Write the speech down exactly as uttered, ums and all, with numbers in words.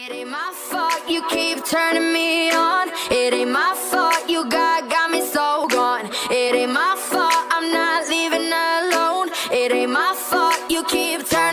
It ain't my fault you keep turning me on. It ain't my fault you got, got me so gone. It ain't my fault I'm not leaving alone. It ain't my fault you keep turning